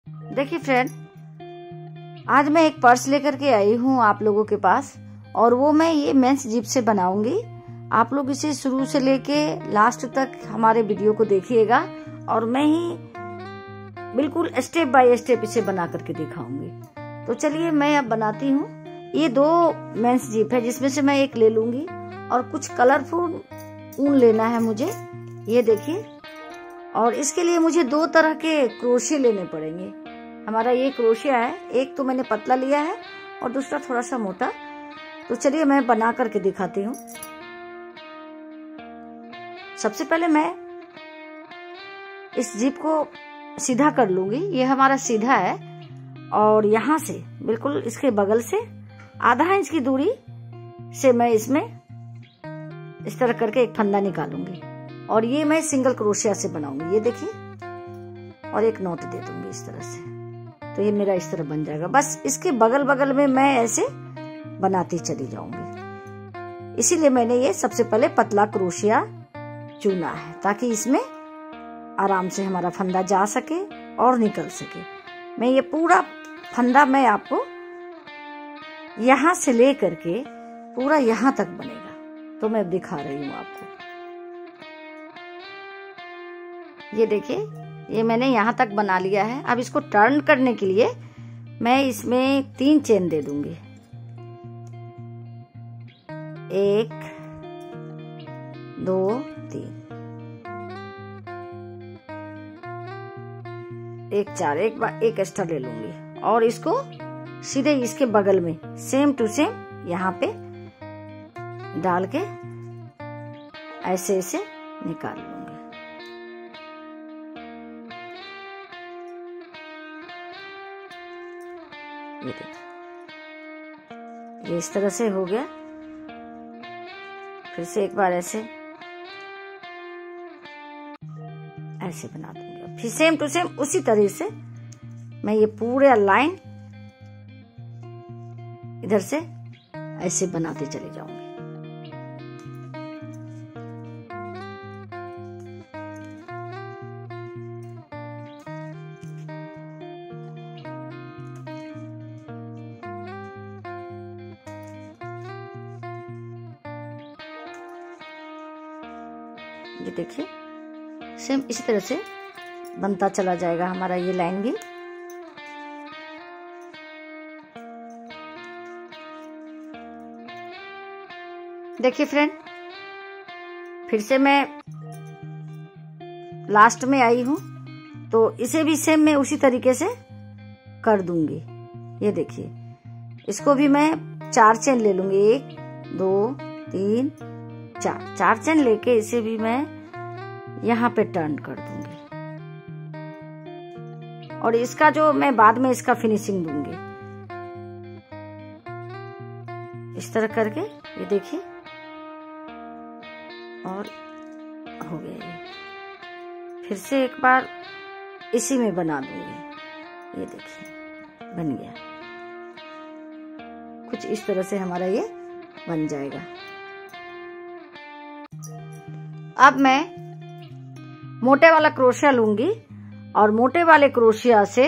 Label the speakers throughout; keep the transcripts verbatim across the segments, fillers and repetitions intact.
Speaker 1: देखिए फ्रेंड, आज मैं एक पर्स लेकर के आई हूँ आप लोगों के पास, और वो मैं ये मेंस जिप से बनाऊंगी। आप लोग इसे शुरू से लेके लास्ट तक हमारे वीडियो को देखिएगा, और मैं ही बिल्कुल स्टेप बाय स्टेप इसे बना करके दिखाऊंगी। तो चलिए मैं अब बनाती हूँ। ये दो मेंस जिप है, जिसमें से मैं एक ले लूंगी, और कुछ कलरफुल ऊन लेना है मुझे, ये देखिए। और इसके लिए मुझे दो तरह के क्रोशे लेने पड़ेंगे। हमारा ये क्रोशिया है, एक तो मैंने पतला लिया है और दूसरा थोड़ा सा मोटा। तो चलिए मैं बना करके दिखाती हूँ। सबसे पहले मैं इस जिप को सीधा कर लूंगी। ये हमारा सीधा है, और यहाँ से बिल्कुल इसके बगल से आधा इंच की दूरी से मैं इसमें इस तरह करके एक फंदा निकालूंगी, और ये मैं सिंगल क्रोशिया से बनाऊंगी, ये देखिए। और एक नॉट दे दूंगी इस तरह से, तो ये मेरा इस तरह बन जाएगा। बस इसके बगल बगल में मैं ऐसे बनाती चली जाऊंगी। इसीलिए मैंने ये सबसे पहले पतला क्रोशिया चुना है, ताकि इसमें आराम से हमारा फंदा जा सके और निकल सके। मैं ये पूरा फंदा मैं आपको यहां से ले करके पूरा यहां तक बनेगा, तो मैं दिखा रही हूँ आपको। ये देखिए, ये मैंने यहाँ तक बना लिया है। अब इसको टर्न करने के लिए मैं इसमें तीन चेन दे दूंगी। एक, दो, तीन, एक चार, एक बार एक एक्स्ट्रा ले लूंगी, और इसको सीधे इसके बगल में सेम टू सेम यहाँ पे डाल के ऐसे ऐसे निकाल लूंगी। ये देखिए, ये इस तरह से हो गया। फिर से एक बार ऐसे ऐसे बना दूंगी। फिर सेम टू सेम उसी तरह से मैं ये पूरे लाइन इधर से ऐसे बनाते चले जाऊंगी। ये देखिए, सेम इसी तरह से बनता चला जाएगा हमारा ये लाइन भी। देखिए फ्रेंड, फिर से मैं लास्ट में आई हूं, तो इसे भी सेम मैं उसी तरीके से कर दूंगी। ये देखिए, इसको भी मैं चार चेन ले लूंगी। एक, दो, तीन, चार चार चेन लेके इसे भी मैं यहाँ पे टर्न कर दूंगी, और इसका जो मैं बाद में इसका फिनिशिंग दूंगी इस तरह करके। ये देखिए, और हो गया ये। फिर से एक बार इसी में बना दूंगी। ये देखिए, बन गया। कुछ इस तरह से हमारा ये बन जाएगा। अब मैं मोटे वाला क्रोशिया लूंगी, और मोटे वाले क्रोशिया से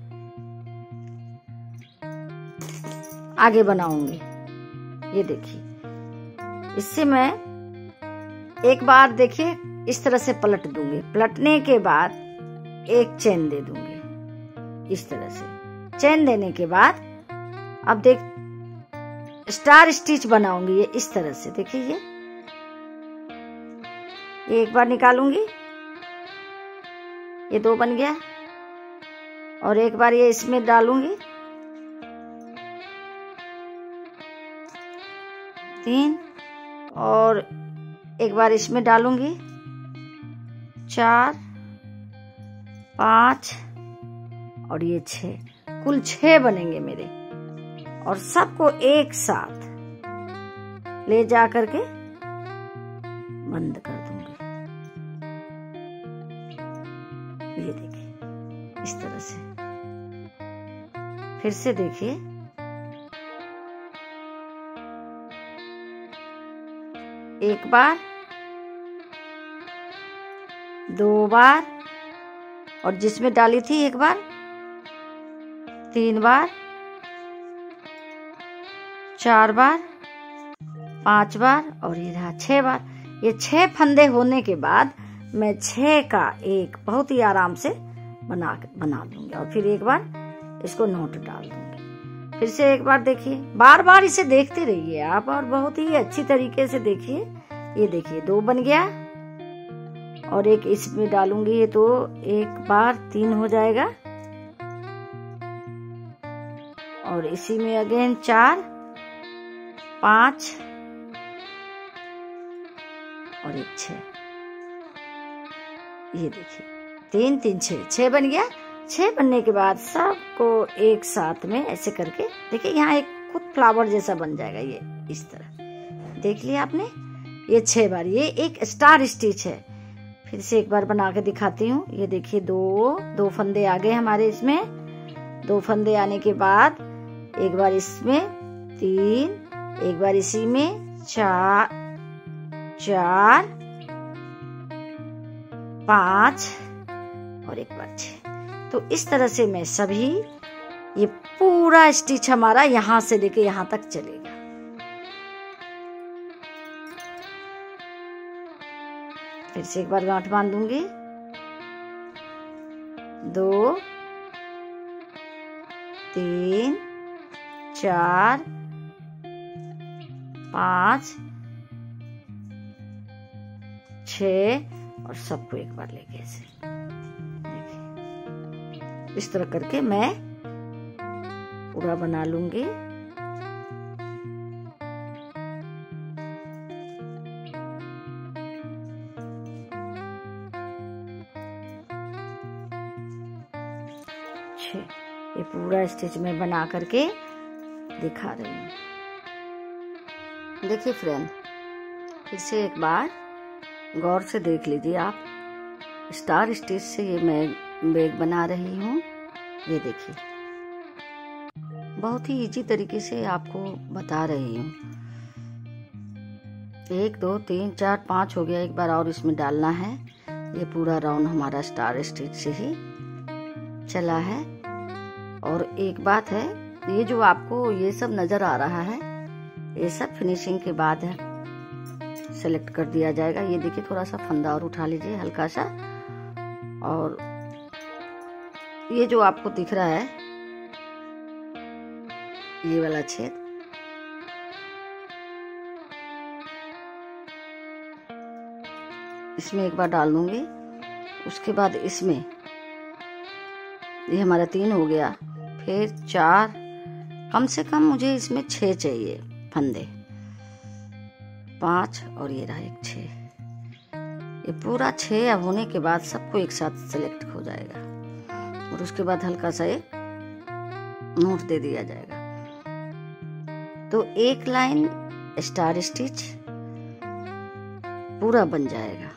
Speaker 1: आगे बनाऊंगी। ये देखिए, इससे मैं एक बार देखिए इस तरह से पलट दूंगी। पलटने के बाद एक चेन दे दूंगी इस तरह से। चेन देने के बाद अब देख स्टार स्टिच बनाऊंगी, ये इस तरह से। देखिए, ये ये एक बार निकालूंगी, ये दो बन गया, और एक बार ये इसमें डालूंगी, तीन, और एक बार इसमें डालूंगी, चार, पांच, और ये छह। कुल छह बनेंगे मेरे, और सबको एक साथ ले जा करके बंद कर दूंगी। ये देखिए, इस तरह से। फिर से देखिए, एक बार, दो बार, और जिसमें डाली थी एक बार, तीन बार, चार बार, पांच बार और ये रहा छह बार। ये छह फंदे होने के बाद मैं छह का एक बहुत ही आराम से बना बना दूंगी और फिर एक बार इसको नोट डाल दूंगी। फिर से एक बार देखिए, बार बार इसे देखते रहिए आप और बहुत ही अच्छी तरीके से देखिए। ये देखिए दो बन गया और एक इसमें डालूंगी ये तो एक बार तीन हो जाएगा और इसी में अगेन चार, पांच और एक छह। ये देखिए तीन तीन छह, छह बन गया। छह बनने के बाद सबको एक साथ में ऐसे करके देखिए, यहाँ एक खुद फ्लावर जैसा बन जाएगा ये इस तरह। देख लिया आपने, ये छह बार। ये एक स्टार स्टिच है। फिर से एक बार बना के दिखाती हूँ। ये देखिए दो दो फंदे आ गए हमारे इसमें। दो फंदे आने के बाद एक बार इसमें तीन, एक बार इसी में चार, चार, पांच और एक बार छह। तो इस तरह से मैं सभी, ये पूरा स्टिच हमारा यहाँ से लेके यहाँ तक चलेगा। फिर से एक बार गांठ बांध दूंगी। दो, तीन, चार, पांच, छह और सबको एक बार लेके ऐसे देखिए, इस तरह करके मैं पूरा बना लूंगी। ये पूरा स्टिच में बना करके दिखा रही हूँ। देखिए फ्रेंड, फिर से एक बार गौर से देख लीजिए आप। स्टार स्टिच से ये मैं बैग बना रही हूँ। ये देखिए बहुत ही इजी तरीके से आपको बता रही हूँ। एक, दो, तीन, चार, पांच हो गया। एक बार और इसमें डालना है। ये पूरा राउंड हमारा स्टार स्टिच से ही चला है। और एक बात है, ये जो आपको ये सब नजर आ रहा है, ये सब फिनिशिंग के बाद है सेलेक्ट कर दिया जाएगा। ये देखिए थोड़ा सा फंदा और उठा लीजिए हल्का सा, और ये जो आपको दिख रहा है ये वाला छेद, इसमें एक बार डाल दूंगी। उसके बाद इसमें ये हमारा तीन हो गया, फिर चार, कम से कम मुझे इसमें छह चाहिए फंदे, पांच और ये रहा एक छह। ये पूरा छह होने के बाद सबको एक साथ सेलेक्ट हो जाएगा और उसके बाद हल्का सा एक नोट दे दिया जाएगा। तो एक लाइन स्टार स्टिच पूरा बन जाएगा।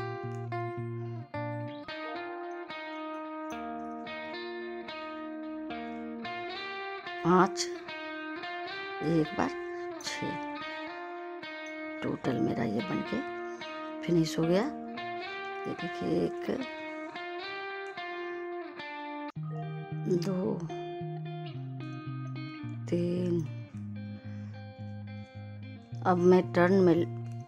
Speaker 1: पांच, एक बार छह, टोटल मेरा ये बनके फिनिश हो गया। ये देखिए एक, दो, तीन, अब मैं टर्न में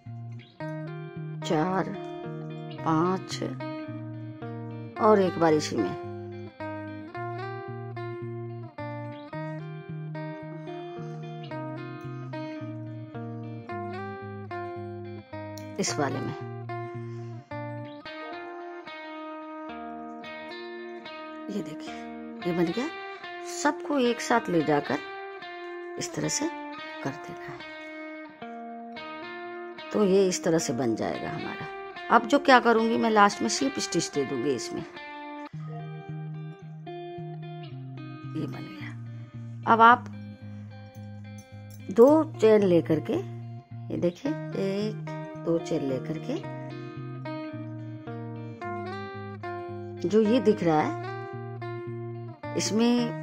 Speaker 1: चार, पांच और एक बार इसी में इस वाले में ये देखिए ये बन गया। सबको एक साथ ले जाकर इस तरह से कर देना है। तो ये इस तरह से बन जाएगा हमारा। अब जो क्या करूंगी, मैं लास्ट में स्लिप स्टिच दे दूंगी इसमें। ये बन गया। अब आप दो चेन लेकर के, ये देखिए एक दो चेन लेकर के, जो ये दिख रहा है इसमें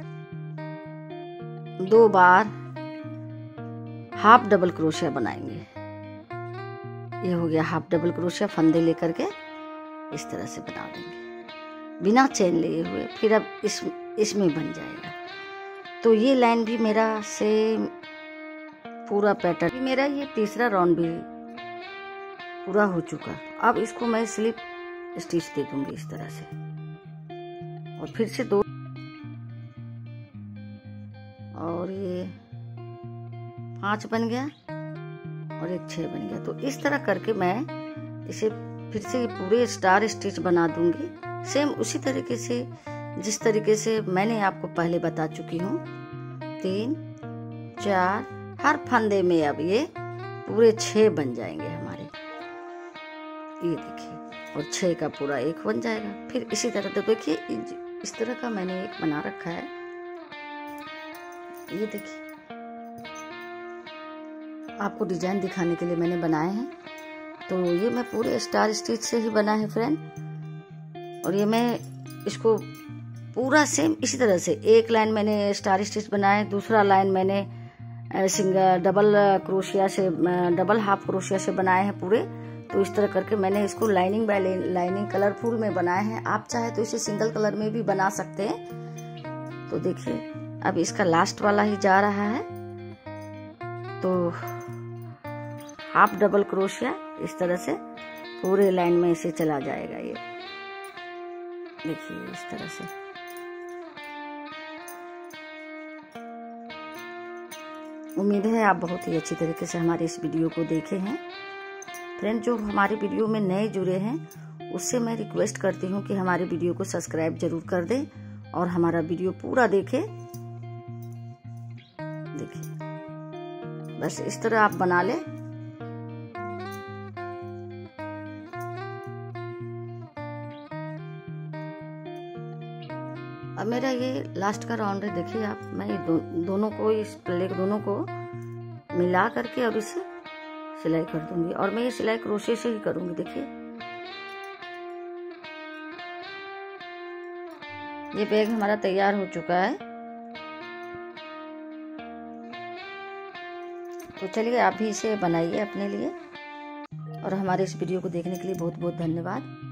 Speaker 1: दो बार हाफ डबल क्रोशिया बनाएंगे। ये हो गया हाफ डबल क्रोशिया, फंदे लेकर के इस तरह से बना देंगे बिना चेन लिए हुए। फिर अब इस इसमें बन जाएगा। तो ये लाइन भी मेरा सेम पूरा पैटर्न, मेरा ये तीसरा राउंड भी पूरा हो चुका। अब इसको मैं स्लिप स्टिच दे दूंगी इस तरह से, और फिर से दो, और ये पांच बन गया और एक छह बन गया। तो इस तरह करके मैं इसे फिर से पूरे स्टार स्टिच बना दूंगी, सेम उसी तरीके से जिस तरीके से मैंने आपको पहले बता चुकी हूँ। तीन चार, हर फंदे में अब ये पूरे छह बन जाएंगे हमारे, ये देखिए, और छह का पूरा एक बन जाएगा। फिर इसी तरह तो देखिए इस तरह का मैंने एक बना रखा है, ये देखिए आपको डिजाइन दिखाने के लिए मैंने बनाए हैं। तो ये मैं पूरे स्टार स्टिच से ही बना है फ्रेंड, और ये मैं इसको पूरा सेम इसी तरह से, एक लाइन मैंने स्टार स्टिच बनाया, दूसरा लाइन मैंने सिंगल डबल क्रोशिया से, डबल हाफ क्रोशिया से बनाए हैं पूरे। तो इस तरह करके मैंने इसको लाइनिंग बाय लाइनिंग कलरफुल में बनाए हैं। आप चाहे तो इसे सिंगल कलर में भी बना सकते हैं। तो देखिए अब इसका लास्ट वाला ही जा रहा है, तो हाफ डबल क्रोशिया इस तरह से पूरे लाइन में इसे चला जाएगा। ये देखिए इस तरह से। उम्मीद है आप बहुत ही अच्छी तरीके से हमारे इस वीडियो को देखे हैं। फ्रेंड, जो हमारे वीडियो में नए जुड़े हैं उससे मैं रिक्वेस्ट करती हूँ कि हमारे वीडियो को सब्सक्राइब जरूर कर दें और हमारा वीडियो पूरा देखें। देखिए बस इस तरह आप बना लें। अब मेरा ये लास्ट का राउंड है। देखिए आप, मैं ये दो, दोनों को, इस पल्ले दोनों को मिला करके और इसे सिलाई कर दूंगी, और मैं ये सिलाई क्रोशे से ही करूंगी। देखिए ये बैग हमारा तैयार हो चुका है। तो चलिए आप भी इसे बनाइए अपने लिए, और हमारे इस वीडियो को देखने के लिए बहुत बहुत धन्यवाद।